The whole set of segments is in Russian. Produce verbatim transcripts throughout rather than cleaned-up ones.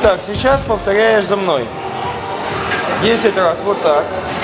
Итак, сейчас повторяешь за мной. десять раз вот так.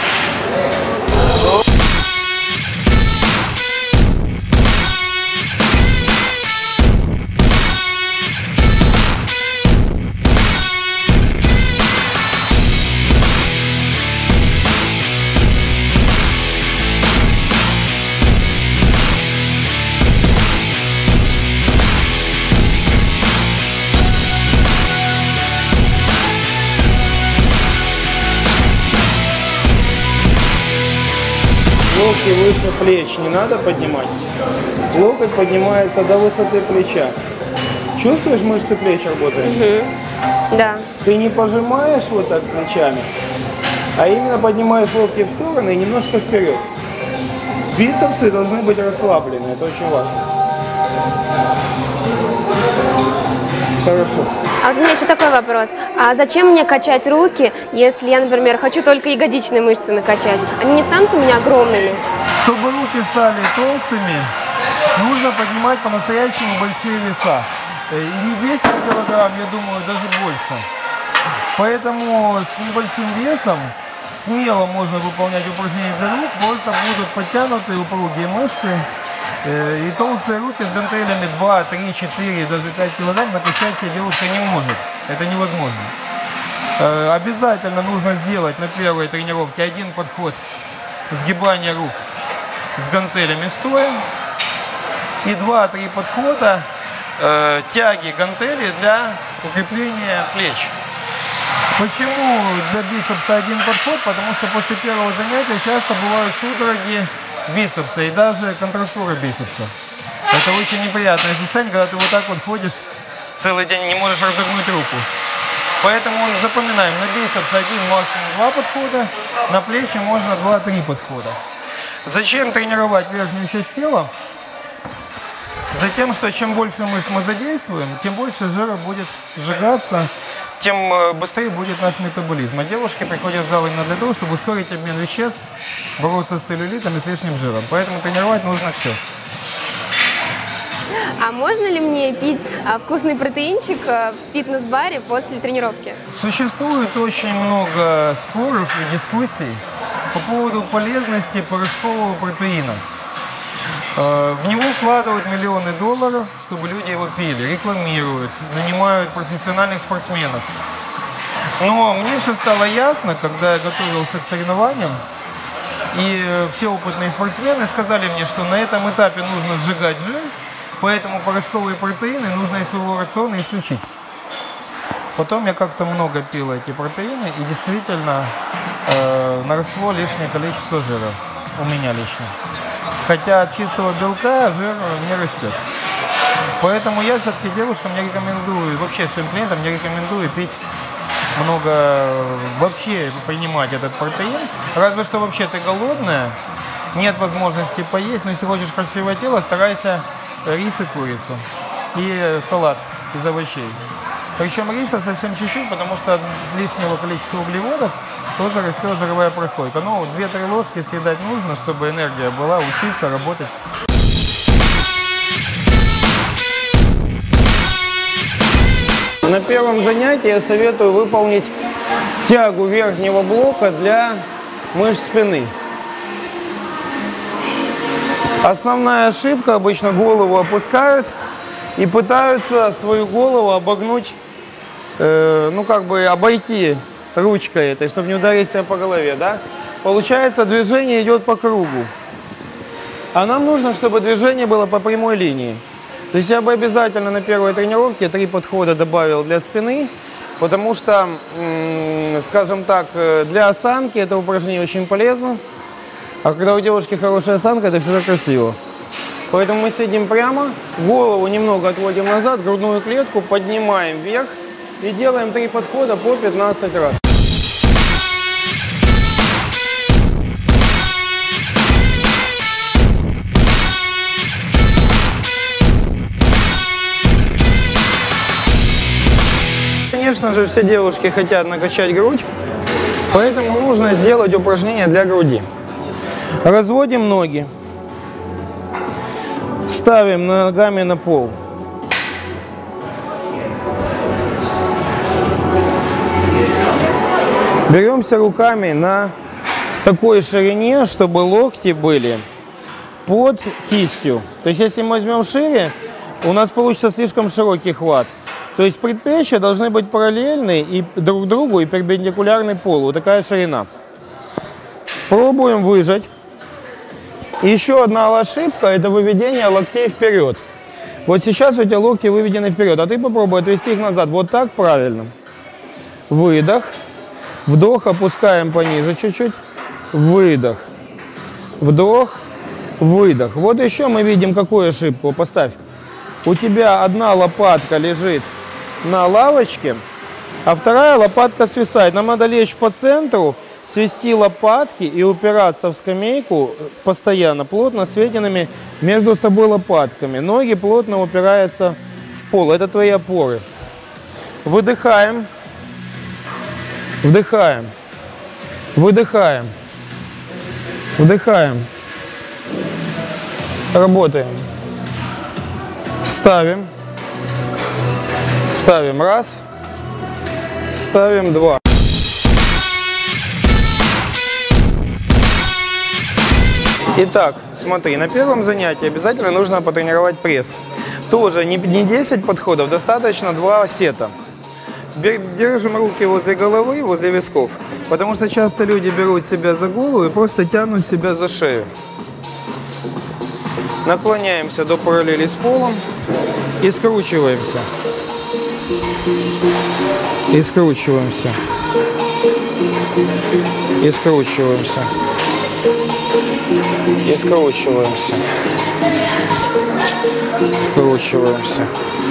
Локти выше плеч не надо поднимать. Локоть поднимается до высоты плеча. Чувствуешь, мышцы плеч работают? Угу. Да. Ты не пожимаешь вот так плечами, а именно поднимаешь локти в стороны и немножко вперед. Бицепсы должны быть расслаблены, это очень важно. Хорошо. А вот у меня еще такой вопрос. А зачем мне качать руки, если я, например, хочу только ягодичные мышцы накачать? Они не станут у меня огромными? Чтобы руки стали толстыми, нужно поднимать по-настоящему большие веса. И не десять килограмм, я думаю, даже больше. Поэтому с небольшим весом смело можно выполнять упражнения для рук, просто будут подтянуты упругие мышцы. И толстые руки с гантелями два, три, четыре, даже пять килограмм накачать себе девушка не может. Это невозможно. Обязательно нужно сделать на первой тренировке один подход сгибания рук с гантелями стоя и два-три подхода э, тяги гантелей для укрепления плеч. Почему для бицепса один подход? Потому что после первого занятия часто бывают судороги бицепса и даже контрактура бицепса. Это очень неприятное состояние, когда ты вот так вот ходишь целый день, не можешь разогнуть руку. Поэтому запоминаем, на бицепс один, максимум два подхода, на плечи можно два-три подхода. Зачем тренировать верхнюю часть тела? Затем, что чем больше мышц мы задействуем, тем больше жира будет сжигаться, тем быстрее будет наш метаболизм. А девушки приходят в зал именно для того, чтобы ускорить обмен веществ, бороться с целлюлитом и с лишним жиром. Поэтому тренировать нужно все. А можно ли мне пить а, вкусный протеинчик а, в фитнес-баре после тренировки? Существует очень много споров и дискуссий по поводу полезности порошкового протеина. В него вкладывают миллионы долларов, чтобы люди его пили, рекламируют, нанимают профессиональных спортсменов. Но мне все стало ясно, когда я готовился к соревнованиям, и все опытные спортсмены сказали мне, что на этом этапе нужно сжигать жир, поэтому порошковые протеины нужно из своего рациона исключить. Потом я как-то много пил эти протеины, и действительно э, наросло лишнее количество жира, у меня лично. Хотя от чистого белка жир не растет. Поэтому я все-таки девушкам не рекомендую, вообще своим клиентам не рекомендую пить много, вообще принимать этот протеин. Разве что вообще ты голодная, нет возможности поесть, но если хочешь красивое тело, старайся рис и курицу. И салат из овощей. Причем риса совсем чуть-чуть, потому что от лишнего количества углеводов тоже растет жировая прослойка. Но две-три ложки съедать нужно, чтобы энергия была, учиться, работать. На первом занятии я советую выполнить тягу верхнего блока для мышц спины. Основная ошибка, обычно голову опускают и пытаются свою голову обогнуть, э, ну как бы обойти ручкой этой, чтобы не ударить себя по голове, да? Получается, движение идет по кругу. А нам нужно, чтобы движение было по прямой линии. То есть я бы обязательно на первой тренировке три подхода добавил для спины, потому что, скажем так, для осанки это упражнение очень полезно. А когда у девушки хорошая осанка, это всегда красиво. Поэтому мы сидим прямо, голову немного отводим назад, грудную клетку поднимаем вверх и делаем три подхода по пятнадцать раз. Конечно же, все девушки хотят накачать грудь, поэтому нужно сделать упражнение для груди. Разводим ноги, ставим ногами на пол. Беремся руками на такой ширине, чтобы локти были под кистью. То есть, если мы возьмем шире, у нас получится слишком широкий хват. То есть, предплечья должны быть параллельны и друг другу и перпендикулярны полу. Вот такая ширина. Пробуем выжать. Еще одна ошибка – это выведение локтей вперед. Вот сейчас у тебя локти выведены вперед, а ты попробуй отвести их назад. Вот так правильно. Выдох. Вдох, опускаем пониже чуть-чуть. Выдох. Вдох. Выдох. Вот еще мы видим, какую ошибку. Поставь. У тебя одна лопатка лежит на лавочке, а вторая лопатка свисает. Нам надо лечь по центру, свести лопатки и упираться в скамейку постоянно, плотно сведенными между собой лопатками. Ноги плотно упираются в пол. Это твои опоры. Выдыхаем. Вдыхаем. Выдыхаем. Вдыхаем. Работаем. Ставим. Ставим раз. Ставим два. Итак, смотри, на первом занятии обязательно нужно потренировать пресс. Тоже не десять подходов, достаточно два сета. Держим руки возле головы, возле висков, потому что часто люди берут себя за голову и просто тянут себя за шею. Наклоняемся до параллели с полом и скручиваемся. И скручиваемся. И скручиваемся. И скручиваемся. Скручиваемся.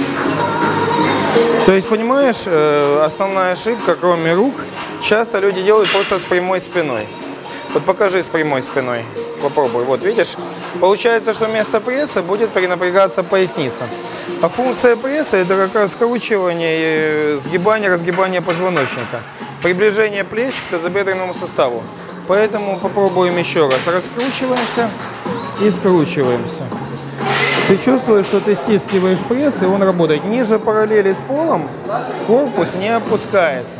То есть, понимаешь, основная ошибка, кроме рук, часто люди делают просто с прямой спиной. Вот покажи с прямой спиной. Попробуй. Вот, видишь? Получается, что вместо пресса будет перенапрягаться поясница. А функция пресса – это как раз скручивание, сгибание, разгибание позвоночника. Приближение плеч к тазобедренному суставу. Поэтому попробуем еще раз. Раскручиваемся и скручиваемся. Ты чувствуешь, что ты стискиваешь пресс, и он работает. Ниже параллели с полом корпус не опускается.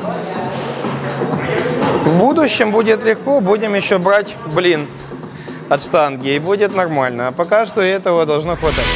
В будущем будет легко, будем еще брать блин от штанги, и будет нормально. А пока что этого должно хватать.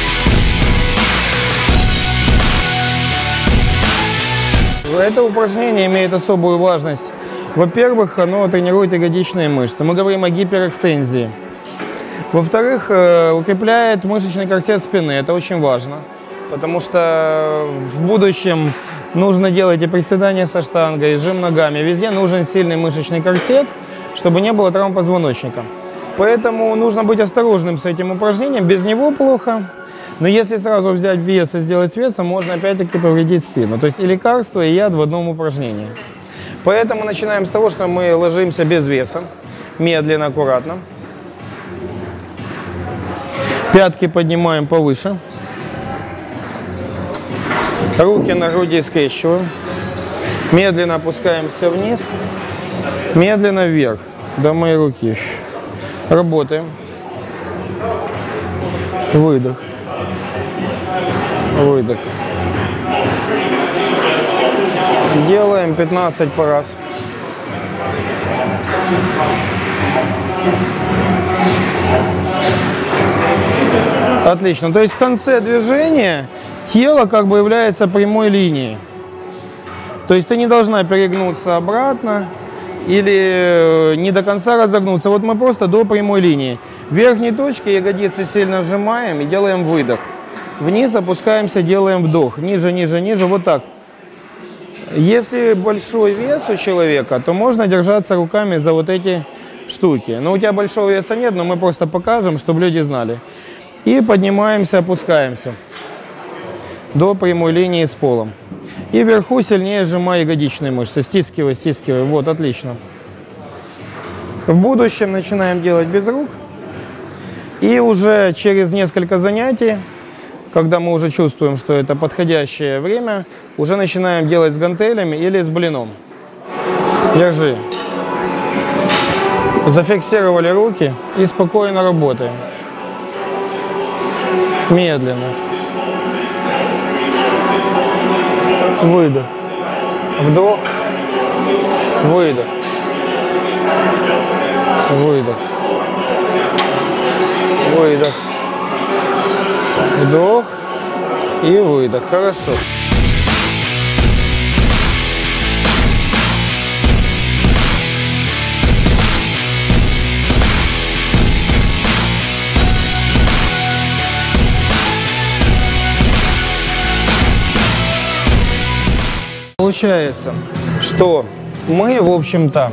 Это упражнение имеет особую важность. Во-первых, оно тренирует ягодичные мышцы. Мы говорим о гиперэкстензии. Во-вторых, укрепляет мышечный корсет спины. Это очень важно, потому что в будущем нужно делать и приседания со штангой, и жим ногами. Везде нужен сильный мышечный корсет, чтобы не было травм позвоночника. Поэтому нужно быть осторожным с этим упражнением. Без него плохо. Но если сразу взять вес и сделать с весом, можно опять-таки повредить спину. То есть и лекарство, и яд в одном упражнении. Поэтому начинаем с того, что мы ложимся без веса. Медленно, аккуратно. Пятки поднимаем повыше. Руки на груди скрещиваем. Медленно опускаемся вниз. Медленно вверх до моей руки. Работаем. Выдох. Выдох. Делаем пятнадцать по раз. Отлично. То есть в конце движения тело как бы является прямой линией. То есть ты не должна перегнуться обратно или не до конца разогнуться. Вот мы просто до прямой линии. В верхней точке ягодицы сильно сжимаем и делаем выдох. Вниз опускаемся, делаем вдох. Ниже, ниже, ниже. Вот так. Если большой вес у человека, то можно держаться руками за вот эти штуки. Но у тебя большого веса нет, но мы просто покажем, чтобы люди знали. И поднимаемся, опускаемся до прямой линии с полом. И вверху сильнее сжимай ягодичные мышцы. Стискивай, стискивай. Вот, отлично. В будущем начинаем делать без рук. И уже через несколько занятий, когда мы уже чувствуем, что это подходящее время, уже начинаем делать с гантелями или с блином. Держи. Зафиксировали руки и спокойно работаем. Медленно. Выдох. Вдох. выдох, выдох, выдох, вдох и выдох. Хорошо. Получается, что мы, в общем-то,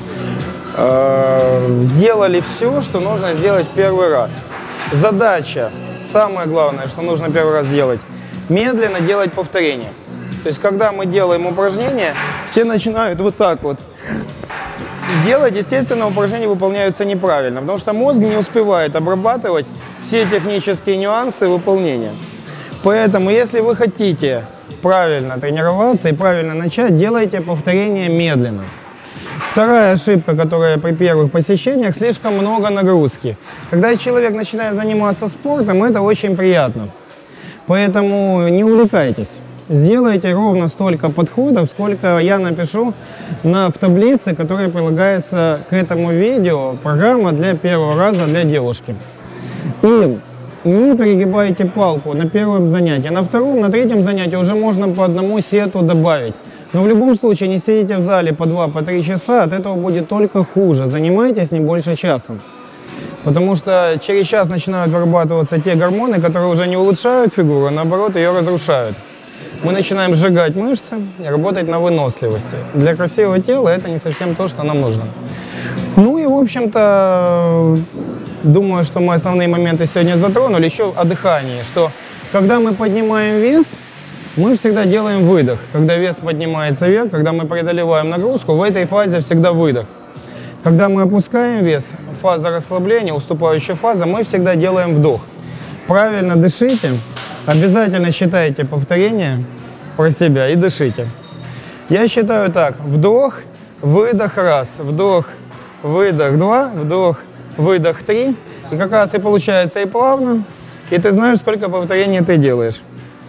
э, сделали все, что нужно сделать в первый раз. Задача, самое главное, что нужно первый раз делать, медленно делать повторение. То есть, когда мы делаем упражнения, все начинают вот так вот делать, естественно, упражнения выполняются неправильно, потому что мозг не успевает обрабатывать все технические нюансы выполнения. Поэтому, если вы хотите правильно тренироваться и правильно начать, делайте повторение медленно. Вторая ошибка, которая при первых посещениях, слишком много нагрузки. Когда человек начинает заниматься спортом, это очень приятно. Поэтому не увлекайтесь. Сделайте ровно столько подходов, сколько я напишу на, в таблице, которая прилагается к этому видео. Программа для первого раза для девушки. И не перегибайте палку на первом занятии. На втором, на третьем занятии уже можно по одному сету добавить. Но в любом случае не сидите в зале по два, по три часа, от этого будет только хуже. Занимайтесь не больше часа. Потому что через час начинают вырабатываться те гормоны, которые уже не улучшают фигуру, а наоборот ее разрушают. Мы начинаем сжигать мышцы и работать на выносливости. Для красивого тела это не совсем то, что нам нужно. Ну и в общем-то, думаю, что мы основные моменты сегодня затронули. Еще о дыхании, что когда мы поднимаем вес, мы всегда делаем выдох. Когда вес поднимается вверх, когда мы преодолеваем нагрузку, в этой фазе всегда выдох. Когда мы опускаем вес, фаза расслабления, уступающая фаза, мы всегда делаем вдох. Правильно дышите, обязательно считайте повторения про себя и дышите. Я считаю так: вдох, выдох раз, вдох, выдох два, вдох, выдох три. И как раз и получается и плавно, и ты знаешь, сколько повторений ты делаешь.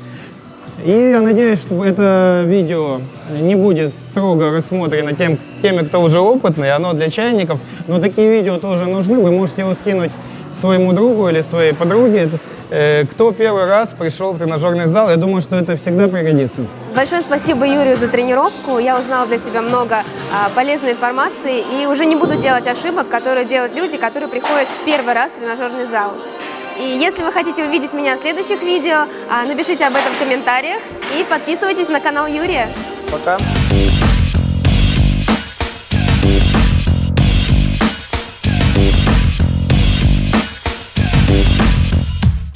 И я надеюсь, что это видео не будет строго рассмотрено тем, теми, кто уже опытный, оно для чайников. Но такие видео тоже нужны, вы можете его скинуть своему другу или своей подруге, кто первый раз пришел в тренажерный зал. Я думаю, что это всегда пригодится. Большое спасибо Юрию за тренировку. Я узнала для себя много а, полезной информации и уже не буду делать ошибок, которые делают люди, которые приходят первый раз в тренажерный зал. И если вы хотите увидеть меня в следующих видео, напишите об этом в комментариях и подписывайтесь на канал Юрия. Пока.